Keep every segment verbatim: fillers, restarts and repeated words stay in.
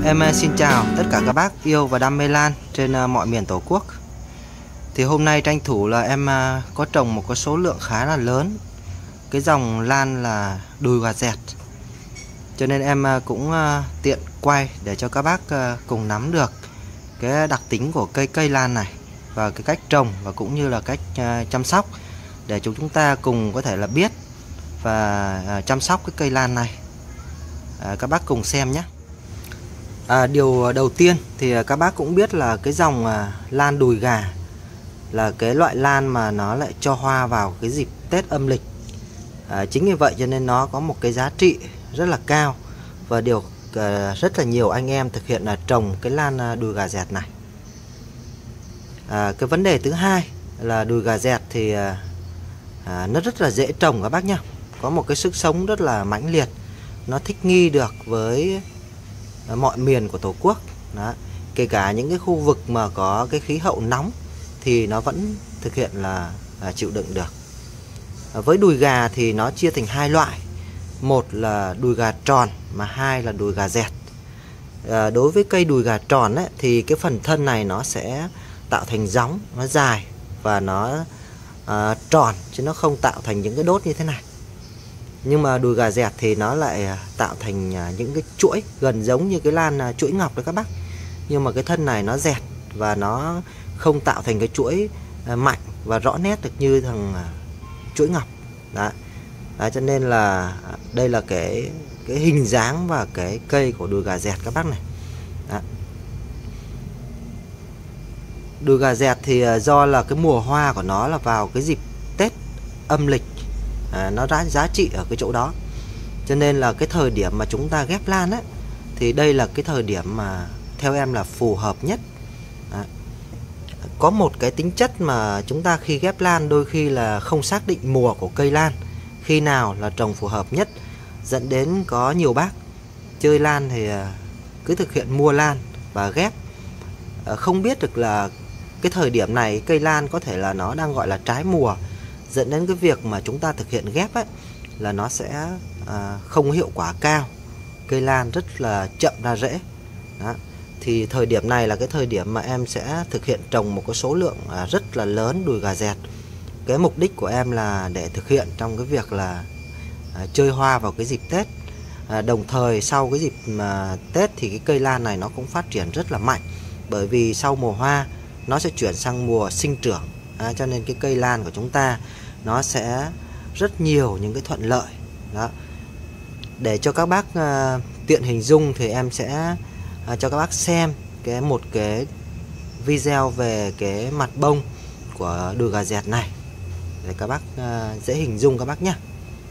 Em xin chào tất cả các bác yêu và đam mê lan trên mọi miền Tổ quốc. Thì hôm nay tranh thủ là em có trồng một cái số lượng khá là lớn cái dòng lan là đùi gà dẹt, cho nên em cũng tiện quay để cho các bác cùng nắm được cái đặc tính của cây cây lan này và cái cách trồng và cũng như là cách chăm sóc để chúng chúng ta cùng có thể là biết và chăm sóc cái cây lan này. À, các bác cùng xem nhé. À, điều đầu tiên thì các bác cũng biết là cái dòng à, lan đùi gà là cái loại lan mà nó lại cho hoa vào cái dịp Tết âm lịch. À, chính vì vậy cho nên nó có một cái giá trị rất là cao và điều à, rất là nhiều anh em thực hiện là trồng cái lan à, đùi gà dẹt này. À, cái vấn đề thứ hai là đùi gà dẹt thì à, à, nó rất là dễ trồng các bác nhá, có một cái sức sống rất là mãnh liệt, nó thích nghi được với mọi miền của Tổ quốc. Đó. Kể cả những cái khu vực mà có cái khí hậu nóng thì nó vẫn thực hiện là, là chịu đựng được. À, với đùi gà thì nó chia thành hai loại, một là đùi gà tròn mà hai là đùi gà dẹt. À, đối với cây đùi gà tròn ấy, thì cái phần thân này nó sẽ tạo thành gióng, nó dài và nó à, tròn chứ nó không tạo thành những cái đốt như thế này. Nhưng mà đùi gà dẹt thì nó lại tạo thành những cái chuỗi gần giống như cái lan chuỗi ngọc đấy các bác. Nhưng mà cái thân này nó dẹt và nó không tạo thành cái chuỗi mạnh và rõ nét được như thằng chuỗi ngọc. Đó. Đó, cho nên là đây là cái cái hình dáng và cái cây của đùi gà dẹt các bác này. Đó. Đùi gà dẹt thì do là cái mùa hoa của nó là vào cái dịp Tết âm lịch. À, nó giá, giá trị ở cái chỗ đó, cho nên là cái thời điểm mà chúng ta ghép lan ấy, thì đây là cái thời điểm mà theo em là phù hợp nhất. À, có một cái tính chất mà chúng ta khi ghép lan đôi khi là không xác định mùa của cây lan, khi nào là trồng phù hợp nhất, dẫn đến có nhiều bác chơi lan thì cứ thực hiện mua lan và ghép, à, không biết được là cái thời điểm này cây lan có thể là nó đang gọi là trái mùa, dẫn đến cái việc mà chúng ta thực hiện ghép ấy, là nó sẽ à, không hiệu quả cao, cây lan rất là chậm ra rễ. Đó. Thì thời điểm này là cái thời điểm mà em sẽ thực hiện trồng một cái số lượng à, rất là lớn đùi gà dẹt. Cái mục đích của em là để thực hiện trong cái việc là à, chơi hoa vào cái dịp Tết. À, đồng thời sau cái dịp mà Tết thì cái cây lan này nó cũng phát triển rất là mạnh, bởi vì sau mùa hoa nó sẽ chuyển sang mùa sinh trưởng. À, cho nên cái cây lan của chúng ta nó sẽ rất nhiều những cái thuận lợi. Đó. Để cho các bác uh, tiện hình dung thì em sẽ uh, cho các bác xem cái một cái video về cái mặt bông của đùi gà dẹt này để các bác uh, dễ hình dung các bác nhé.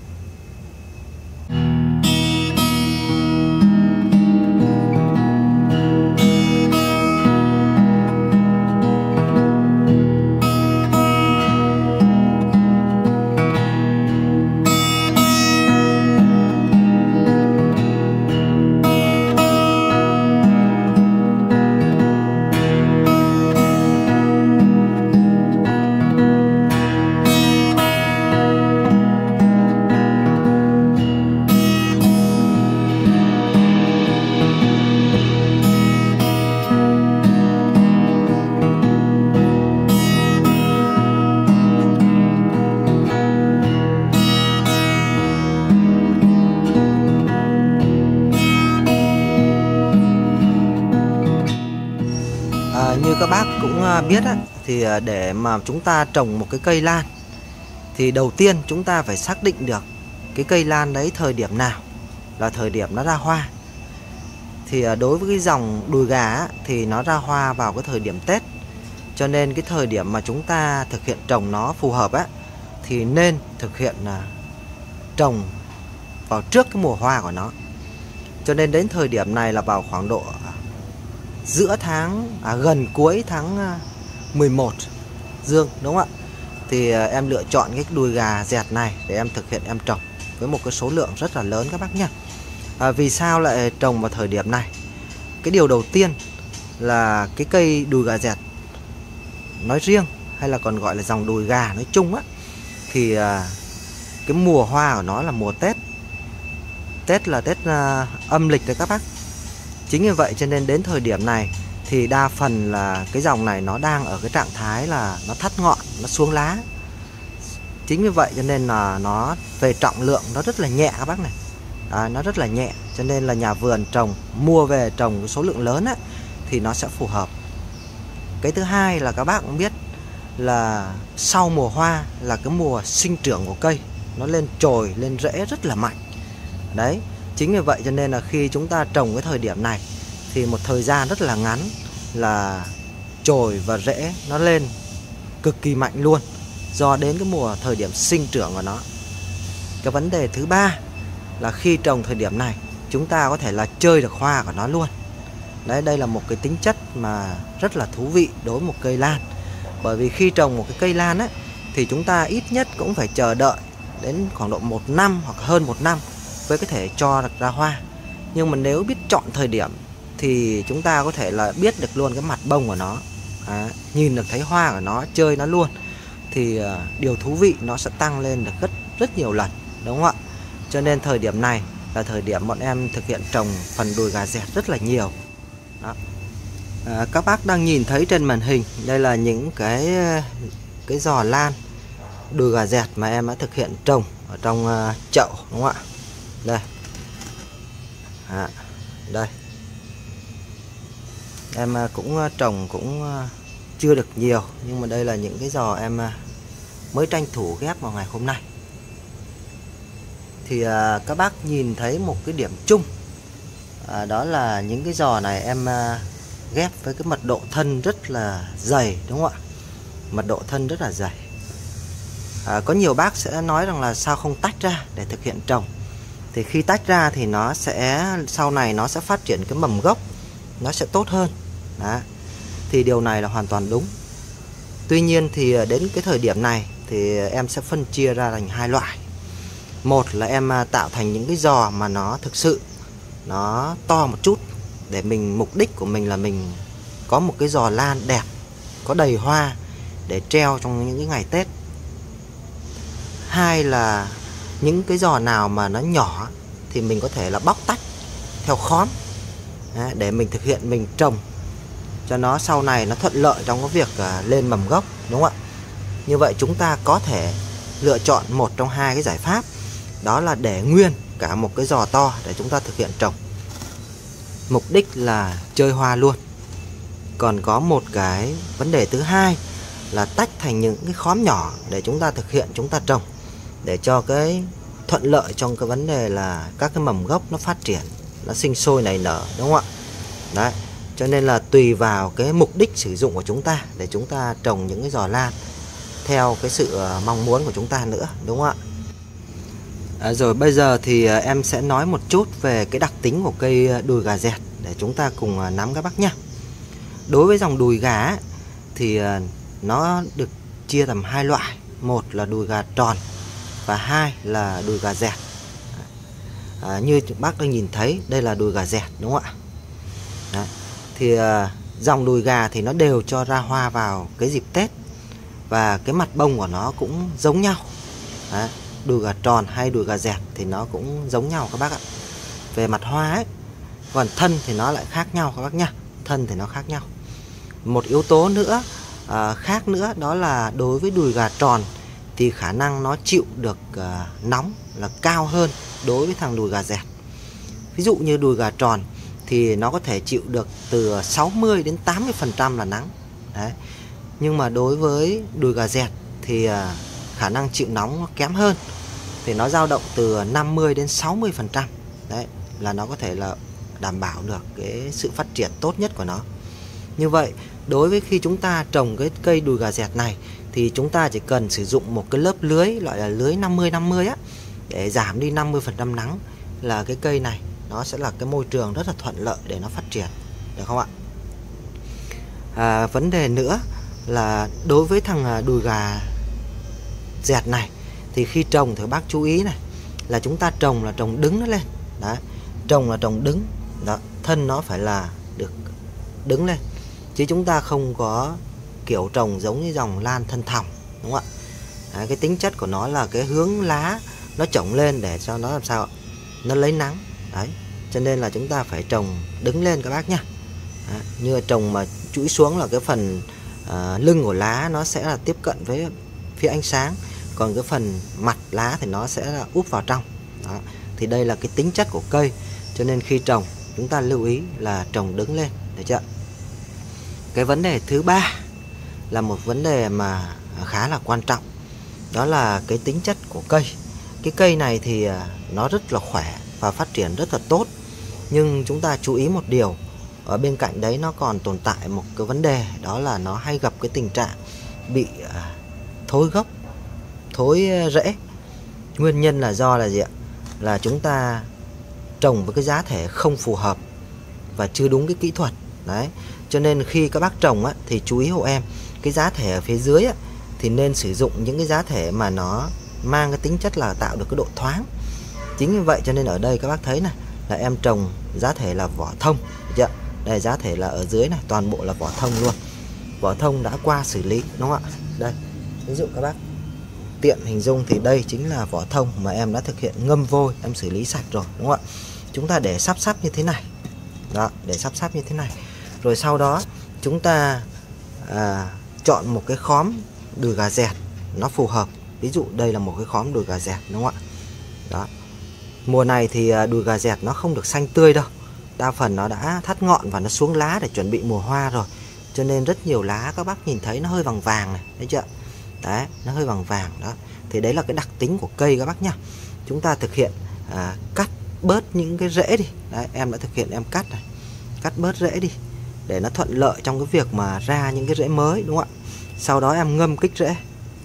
Như các bác cũng biết á, thì để mà chúng ta trồng một cái cây lan thì đầu tiên chúng ta phải xác định được cái cây lan đấy thời điểm nào là thời điểm nó ra hoa. Thì đối với cái dòng đùi gà á, thì nó ra hoa vào cái thời điểm Tết, cho nên cái thời điểm mà chúng ta thực hiện trồng nó phù hợp á, thì nên thực hiện trồng vào trước cái mùa hoa của nó. Cho nên đến thời điểm này là vào khoảng độ giữa tháng à, gần cuối tháng mười một dương, đúng không ạ? Thì à, em lựa chọn cái đùi gà dẹt này để em thực hiện em trồng với một cái số lượng rất là lớn các bác nhé. À, vì sao lại trồng vào thời điểm này? Cái điều đầu tiên là cái cây đùi gà dẹt nói riêng hay là còn gọi là dòng đùi gà nói chung á, thì à, cái mùa hoa của nó là mùa Tết. Tết là Tết à, âm lịch đấy các bác. Chính vì vậy cho nên đến thời điểm này thì đa phần là cái dòng này nó đang ở cái trạng thái là nó thắt ngọn, nó xuống lá. Chính vì vậy cho nên là nó về trọng lượng nó rất là nhẹ các bác này. Đấy, nó rất là nhẹ, cho nên là nhà vườn trồng mua về trồng số lượng lớn ấy, thì nó sẽ phù hợp. Cái thứ hai là các bác cũng biết là sau mùa hoa là cái mùa sinh trưởng của cây, nó lên chồi, lên rễ rất là mạnh. Đấy, chính vì vậy cho nên là khi chúng ta trồng cái thời điểm này thì một thời gian rất là ngắn là chồi và rễ nó lên cực kỳ mạnh luôn, do đến cái mùa thời điểm sinh trưởng của nó. Cái vấn đề thứ ba là khi trồng thời điểm này chúng ta có thể là chơi được hoa của nó luôn. Đấy, đây là một cái tính chất mà rất là thú vị đối với một cây lan. Bởi vì khi trồng một cái cây lan ấy, thì chúng ta ít nhất cũng phải chờ đợi đến khoảng độ một năm hoặc hơn một năm mới có thể cho được ra hoa. Nhưng mà nếu biết chọn thời điểm thì chúng ta có thể là biết được luôn cái mặt bông của nó, à, nhìn được thấy hoa của nó, chơi nó luôn. Thì uh, điều thú vị nó sẽ tăng lên được rất rất nhiều lần, đúng không ạ? Cho nên thời điểm này là thời điểm bọn em thực hiện trồng phần đùi gà dẹt rất là nhiều. Đó. À, các bác đang nhìn thấy trên màn hình đây là những cái cái giò lan đùi gà dẹt mà em đã thực hiện trồng ở trong uh, chậu, đúng không ạ? Đây, à, đây em uh, cũng uh, trồng cũng uh, chưa được nhiều, nhưng mà đây là những cái giò em uh, mới tranh thủ ghép vào ngày hôm nay. Thì uh, các bác nhìn thấy một cái điểm chung, à, đó là những cái giò này em uh, ghép với cái mật độ thân rất là dày, đúng không ạ? Mật độ thân rất là dày. À, có nhiều bác sẽ nói rằng là sao không tách ra để thực hiện trồng. Thì khi tách ra thì nó sẽ sau này nó sẽ phát triển cái mầm gốc nó sẽ tốt hơn. Đó. Thì điều này là hoàn toàn đúng. Tuy nhiên thì đến cái thời điểm này thì em sẽ phân chia ra thành hai loại. Một là em tạo thành những cái giò mà nó thực sự nó to một chút, để mình mục đích của mình là mình có một cái giò lan đẹp, có đầy hoa để treo trong những cái ngày Tết. Hai là những cái giò nào mà nó nhỏ thì mình có thể là bóc tách theo khóm. Đấy, để mình thực hiện mình trồng cho nó sau này nó thuận lợi trong cái việc lên mầm gốc, đúng không ạ? Như vậy chúng ta có thể lựa chọn một trong hai cái giải pháp, đó là để nguyên cả một cái giò to để chúng ta thực hiện trồng, mục đích là chơi hoa luôn. Còn có một cái vấn đề thứ hai là tách thành những cái khóm nhỏ để chúng ta thực hiện chúng ta trồng, để cho cái thuận lợi trong cái vấn đề là các cái mầm gốc nó phát triển, nó sinh sôi nảy nở, đúng không ạ? Đấy, cho nên là tùy vào cái mục đích sử dụng của chúng ta để chúng ta trồng những cái giò lan theo cái sự mong muốn của chúng ta nữa, đúng không ạ? À, rồi bây giờ thì em sẽ nói một chút về cái đặc tính của cây đùi gà dẹt để chúng ta cùng nắm các bác nhé. Đối với dòng đùi gà ấy, thì nó được chia làm hai loại. Một là đùi gà tròn và hai là đùi gà dẹt. À, như bác đang nhìn thấy đây là đùi gà dẹt, đúng không ạ? Đấy. Thì à, dòng đùi gà thì nó đều cho ra hoa vào cái dịp Tết, và cái mặt bông của nó cũng giống nhau. Đấy. Đùi gà tròn hay đùi gà dẹt thì nó cũng giống nhau các bác ạ, về mặt hoa ấy. Còn thân thì nó lại khác nhau các bác nhá. Thân thì nó khác nhau. Một yếu tố nữa à, khác nữa đó là đối với đùi gà tròn thì khả năng nó chịu được à, nóng là cao hơn đối với thằng đùi gà dẹt. Ví dụ như đùi gà tròn thì nó có thể chịu được từ sáu mươi đến tám mươi phần trăm là nắng. Đấy. Nhưng mà đối với đùi gà dẹt thì à, khả năng chịu nóng nó kém hơn, thì nó dao động từ năm mươi đến sáu mươi phần trăm. Đấy, là nó có thể là đảm bảo được cái sự phát triển tốt nhất của nó. Như vậy, đối với khi chúng ta trồng cái cây đùi gà dẹt này thì chúng ta chỉ cần sử dụng một cái lớp lưới loại là lưới năm mươi năm mươi á, để giảm đi năm mươi phần trăm nắng, là cái cây này nó sẽ là cái môi trường rất là thuận lợi để nó phát triển, được không ạ? À, vấn đề nữa là đối với thằng đùi gà dẹt này thì khi trồng thì bác chú ý này, là chúng ta trồng là trồng đứng nó lên. Đấy, trồng là trồng đứng. Đó, thân nó phải là được đứng lên, chứ chúng ta không có kiểu trồng giống như dòng lan thân thòng, đúng không ạ? Đấy, cái tính chất của nó là cái hướng lá nó chổng lên để cho nó làm sao nó lấy nắng. Đấy, cho nên là chúng ta phải trồng đứng lên các bác nhá. Đó, như trồng mà chúi xuống là cái phần uh, lưng của lá nó sẽ là tiếp cận với phía ánh sáng, còn cái phần mặt lá thì nó sẽ là úp vào trong. Đó, thì đây là cái tính chất của cây, cho nên khi trồng chúng ta lưu ý là trồng đứng lên, được chưa? Cái vấn đề thứ ba là một vấn đề mà khá là quan trọng, đó là cái tính chất của cây. Cái cây này thì nó rất là khỏe và phát triển rất là tốt, nhưng chúng ta chú ý một điều, ở bên cạnh đấy nó còn tồn tại một cái vấn đề, đó là nó hay gặp cái tình trạng bị thối gốc, thối rễ. Nguyên nhân là do là gì ạ? Là chúng ta trồng với cái giá thể không phù hợp và chưa đúng cái kỹ thuật. Đấy, cho nên khi các bác trồng á, thì chú ý hộ em, cái giá thể ở phía dưới á, thì nên sử dụng những cái giá thể mà nó mang cái tính chất là tạo được cái độ thoáng. Chính như vậy cho nên ở đây các bác thấy này, là em trồng giá thể là vỏ thông, được chưa? Đây giá thể là ở dưới này, toàn bộ là vỏ thông luôn. Vỏ thông đã qua xử lý, đúng không ạ? Đây, ví dụ các bác tiện hình dung thì đây chính là vỏ thông mà em đã thực hiện ngâm vôi, em xử lý sạch rồi, đúng không ạ? Chúng ta để sắp sắp như thế này. Đó, để sắp sắp như thế này. Rồi sau đó chúng ta à, chọn một cái khóm đùi gà dẹt nó phù hợp. Ví dụ đây là một cái khóm đùi gà dẹt, đúng không ạ? Đó. Mùa này thì đùi gà dẹt nó không được xanh tươi đâu. Đa phần nó đã thắt ngọn và nó xuống lá để chuẩn bị mùa hoa rồi. Cho nên rất nhiều lá các bác nhìn thấy nó hơi vàng vàng này, thấy chưa? Đấy, nó hơi vàng vàng đó. Thì đấy là cái đặc tính của cây các bác nhá. Chúng ta thực hiện à, cắt bớt những cái rễ đi. Đấy, em đã thực hiện em cắt này. Cắt bớt rễ đi để nó thuận lợi trong cái việc mà ra những cái rễ mới, đúng không ạ? Sau đó em ngâm kích rễ.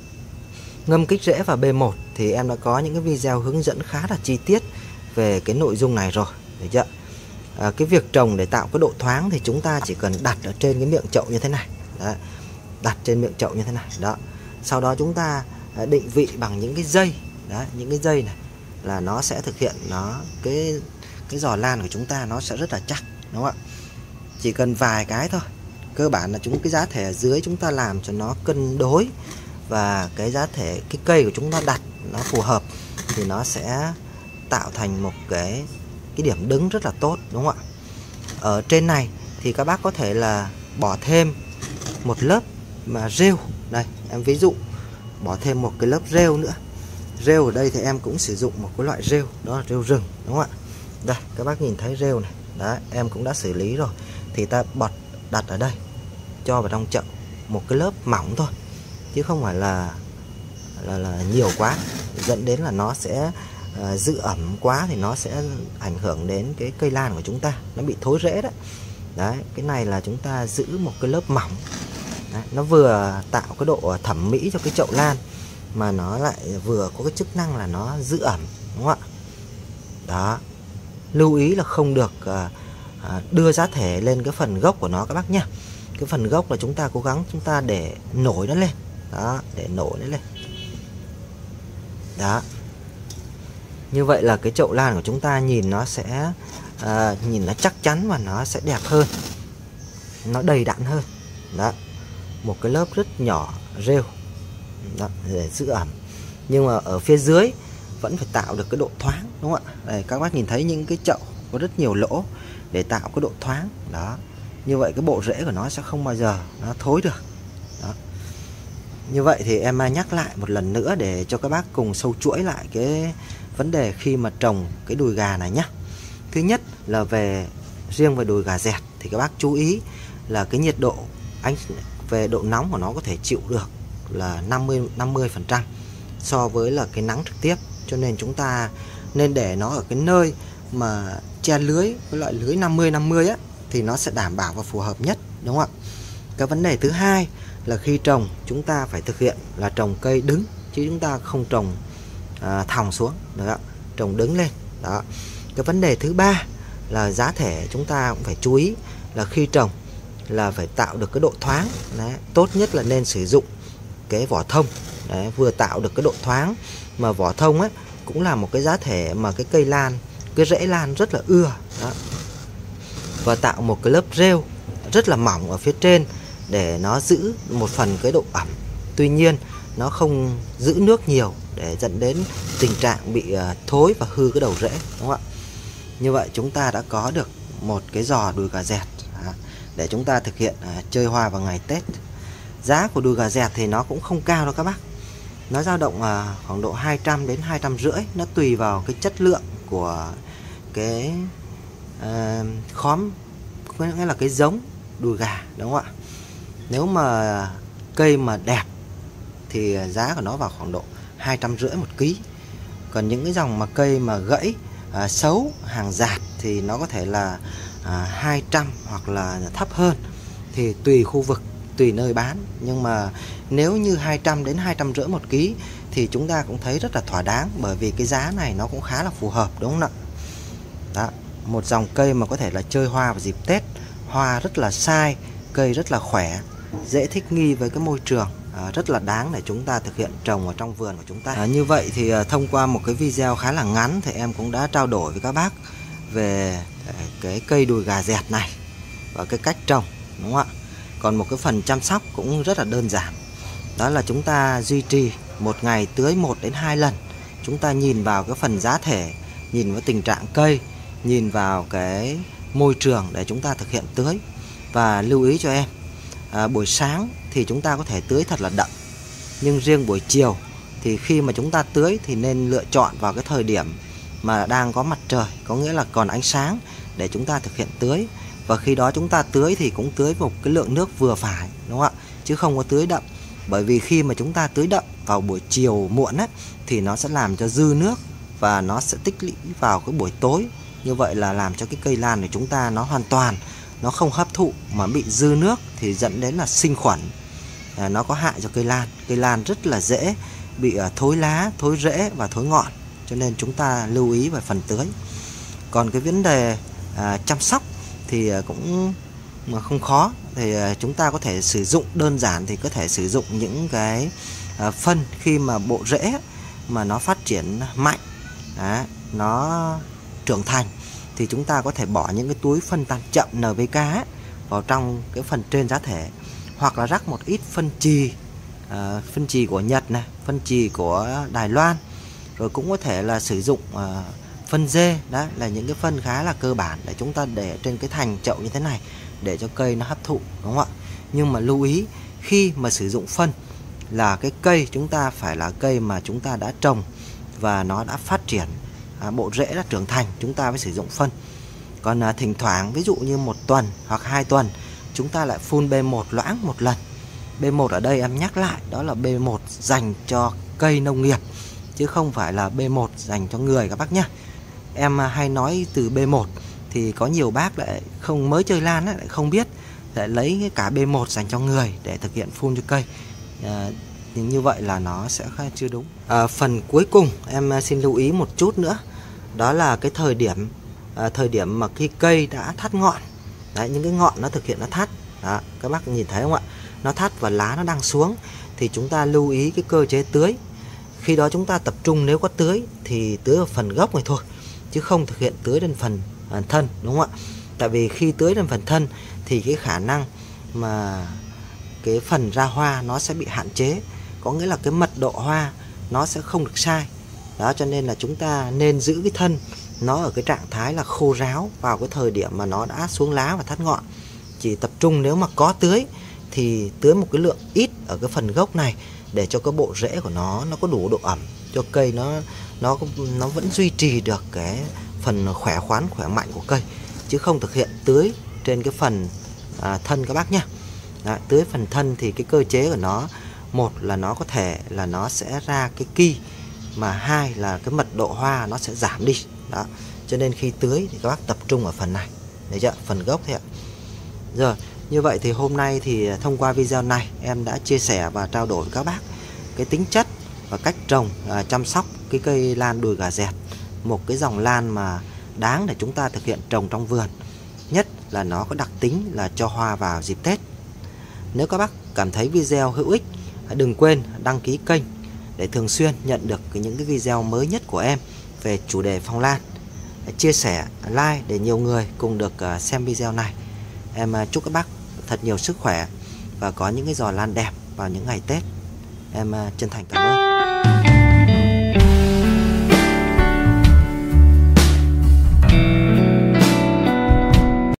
Ngâm kích rễ vào B một thì em đã có những cái video hướng dẫn khá là chi tiết về cái nội dung này rồi, được chưa? À, cái việc trồng để tạo cái độ thoáng thì chúng ta chỉ cần đặt ở trên cái miệng chậu như thế này. Đấy, đặt trên miệng chậu như thế này. Đó. Sau đó chúng ta định vị bằng những cái dây. Đấy, những cái dây này là nó sẽ thực hiện nó cái cái giò lan của chúng ta nó sẽ rất là chắc, đúng không ạ? Chỉ cần vài cái thôi. Cơ bản là chúng cái giá thể ở dưới chúng ta làm cho nó cân đối và cái giá thể cái cây của chúng ta đặt nó phù hợp thì nó sẽ tạo thành một cái cái điểm đứng rất là tốt, đúng không ạ? Ở trên này thì các bác có thể là bỏ thêm một lớp mà rêu. Đây, em ví dụ bỏ thêm một cái lớp rêu nữa. Rêu ở đây thì em cũng sử dụng một cái loại rêu, đó là rêu rừng, đúng không ạ? Đây, các bác nhìn thấy rêu này. Đấy, em cũng đã xử lý rồi. Thì ta bọt đặt ở đây, cho vào trong chậu một cái lớp mỏng thôi, chứ không phải là là, là nhiều quá, dẫn đến là nó sẽ uh, giữ ẩm quá thì nó sẽ ảnh hưởng đến cái cây lan của chúng ta, nó bị thối rễ đấy. Đấy, cái này là chúng ta giữ một cái lớp mỏng. Đấy, nó vừa tạo cái độ thẩm mỹ cho cái chậu lan mà nó lại vừa có cái chức năng là nó giữ ẩm, đúng không ạ? Đó. Lưu ý là không được uh, đưa giá thể lên cái phần gốc của nó các bác nhá. Cái phần gốc là chúng ta cố gắng chúng ta để nổi nó lên. Đó, để nổi nó lên. Đó. Như vậy là cái chậu lan của chúng ta nhìn nó sẽ à, nhìn nó chắc chắn và nó sẽ đẹp hơn, nó đầy đặn hơn. Đó. Một cái lớp rất nhỏ rêu. Đó, để giữ ẩm. Nhưng mà ở phía dưới vẫn phải tạo được cái độ thoáng, đúng không ạ? Đây, các bác nhìn thấy những cái chậu có rất nhiều lỗ để tạo cái độ thoáng. Đó. Như vậy cái bộ rễ của nó sẽ không bao giờ nó thối được. Đó. Như vậy thì em nhắc lại một lần nữa để cho các bác cùng sâu chuỗi lại cái vấn đề khi mà trồng cái đùi gà này nhé. Thứ nhất là về riêng về đùi gà dẹt thì các bác chú ý là cái nhiệt độ ánh về độ nóng của nó có thể chịu được là năm mươi phần trăm so với là cái nắng trực tiếp, cho nên chúng ta nên để nó ở cái nơi mà che lưới, cái loại lưới năm mươi năm mươi á, thì nó sẽ đảm bảo và phù hợp nhất, đúng không ạ? Cái vấn đề thứ hai là khi trồng chúng ta phải thực hiện là trồng cây đứng, chứ chúng ta không trồng à, thòng xuống, được không? Trồng đứng lên. Đó. Cái vấn đề thứ ba là giá thể chúng ta cũng phải chú ý là khi trồng là phải tạo được cái độ thoáng. Đấy. Tốt nhất là nên sử dụng cái vỏ thông. Đấy. Vừa tạo được cái độ thoáng mà vỏ thông ấy cũng là một cái giá thể mà cái cây lan, cái rễ lan rất là ưa. Đó. Và tạo một cái lớp rêu rất là mỏng ở phía trên để nó giữ một phần cái độ ẩm. Tuy nhiên nó không giữ nước nhiều để dẫn đến tình trạng bị thối và hư cái đầu rễ, đúng không ạ? Như vậy chúng ta đã có được một cái giò đùi gà dẹt để chúng ta thực hiện chơi hoa vào ngày Tết. Giá của đùi gà dẹt thì nó cũng không cao đâu các bác. Nó dao động khoảng độ hai trăm đến hai trăm rưỡi, nó tùy vào cái chất lượng của cái uh, khóm, nghĩa là cái giống đùi gà, đúng không ạ? Nếu mà cây mà đẹp thì giá của nó vào khoảng độ hai trăm rưỡi một ký. Còn những cái dòng mà cây mà gãy, à, xấu, hàng dạt thì nó có thể là à, hai trăm hoặc là thấp hơn, thì tùy khu vực, tùy nơi bán. Nhưng mà nếu như hai trăm đến hai trăm rưỡi một ký thì chúng ta cũng thấy rất là thỏa đáng, bởi vì cái giá này nó cũng khá là phù hợp, đúng không ạ? Đó, một dòng cây mà có thể là chơi hoa vào dịp Tết, hoa rất là sai, cây rất là khỏe, dễ thích nghi với cái môi trường, à, rất là đáng để chúng ta thực hiện trồng ở trong vườn của chúng ta. À, như vậy thì à, thông qua một cái video khá là ngắn thì em cũng đã trao đổi với các bác về cái cây đùi gà dẹt này và cái cách trồng, đúng không ạ? Còn một cái phần chăm sóc cũng rất là đơn giản, đó là chúng ta duy trì một ngày tưới một đến hai lần. Chúng ta nhìn vào cái phần giá thể, nhìn vào tình trạng cây, nhìn vào cái môi trường để chúng ta thực hiện tưới. Và lưu ý cho em, à, buổi sáng thì chúng ta có thể tưới thật là đậm, nhưng riêng buổi chiều thì khi mà chúng ta tưới thì nên lựa chọn vào cái thời điểm mà đang có mặt trời, có nghĩa là còn ánh sáng, để chúng ta thực hiện tưới. Và khi đó chúng ta tưới thì cũng tưới một cái lượng nước vừa phải, đúng không ạ? Chứ không có tưới đậm, bởi vì khi mà chúng ta tưới đậm vào buổi chiều muộn ấy, thì nó sẽ làm cho dư nước và nó sẽ tích lũy vào cái buổi tối. Như vậy là làm cho cái cây lan của chúng ta nó hoàn toàn nó không hấp thụ mà bị dư nước, thì dẫn đến là sinh khuẩn, à, nó có hại cho cây lan. Cây lan rất là dễ bị uh, thối lá, thối rễ và thối ngọn, cho nên chúng ta lưu ý về phần tưới. Còn cái vấn đề uh, chăm sóc thì uh, cũng mà không khó, thì uh, chúng ta có thể sử dụng đơn giản, thì có thể sử dụng những cái uh, phân khi mà bộ rễ mà nó phát triển mạnh, đó, nó trưởng thành, thì chúng ta có thể bỏ những cái túi phân tan chậm en pê ca ấy vào trong cái phần trên giá thể, hoặc là rắc một ít phân chì, uh, phân chì của Nhật này, phân chì của Đài Loan, rồi cũng có thể là sử dụng uh, phân dê. Đó là những cái phân khá là cơ bản để chúng ta để trên cái thành chậu như thế này để cho cây nó hấp thụ, đúng không ạ? Nhưng mà lưu ý khi mà sử dụng phân là cái cây chúng ta phải là cây mà chúng ta đã trồng và nó đã phát triển, à, bộ rễ đã trưởng thành, chúng ta mới sử dụng phân. Còn à, thỉnh thoảng ví dụ như một tuần hoặc hai tuần chúng ta lại phun B một loãng một lần. B một ở đây em nhắc lại, đó là B một dành cho cây nông nghiệp, chứ không phải là B một dành cho người các bác nhé. Em hay nói từ B một thì có nhiều bác lại không, mới chơi lan ấy, lại không biết, lại lấy cả B một dành cho người để thực hiện phun cho cây. À, nhưng như vậy là nó sẽ chưa đúng. À, phần cuối cùng em xin lưu ý một chút nữa, đó là cái thời điểm à, thời điểm mà khi cây đã thắt ngọn. Đấy, những cái ngọn nó thực hiện nó thắt. Đó, các bác nhìn thấy không ạ? Nó thắt và lá nó đang xuống, thì chúng ta lưu ý cái cơ chế tưới. Khi đó chúng ta tập trung, nếu có tưới thì tưới ở phần gốc này thôi, chứ không thực hiện tưới lên phần à, thân, đúng không ạ? Tại vì khi tưới lên phần thân thì cái khả năng mà cái phần ra hoa nó sẽ bị hạn chế, có nghĩa là cái mật độ hoa nó sẽ không được sai. Đó, cho nên là chúng ta nên giữ cái thân nó ở cái trạng thái là khô ráo vào cái thời điểm mà nó đã xuống lá và thắt ngọn. Chỉ tập trung nếu mà có tưới thì tưới một cái lượng ít ở cái phần gốc này để cho cái bộ rễ của nó nó có đủ độ ẩm, cho cây nó nó nó vẫn duy trì được cái phần khỏe khoắn, khỏe mạnh của cây, chứ không thực hiện tưới trên cái phần à, thân các bác nhé. Đó, tưới phần thân thì cái cơ chế của nó, một là nó có thể là nó sẽ ra cái ki, mà hai là cái mật độ hoa nó sẽ giảm đi. Đó, cho nên khi tưới thì các bác tập trung ở phần này, đấy chưa? Phần gốc thế ạ. Rồi, như vậy thì hôm nay thì thông qua video này em đã chia sẻ và trao đổi với các bác cái tính chất và cách trồng, à, chăm sóc cái cây lan đùi gà dẹt, một cái dòng lan mà đáng để chúng ta thực hiện trồng trong vườn. Nhất là nó có đặc tính là cho hoa vào dịp Tết. Nếu các bác cảm thấy video hữu ích, đừng quên đăng ký kênh để thường xuyên nhận được những cái video mới nhất của em về chủ đề phong lan. Chia sẻ, like để nhiều người cùng được xem video này. Em chúc các bác thật nhiều sức khỏe và có những cái giò lan đẹp vào những ngày Tết. Em chân thành cảm ơn.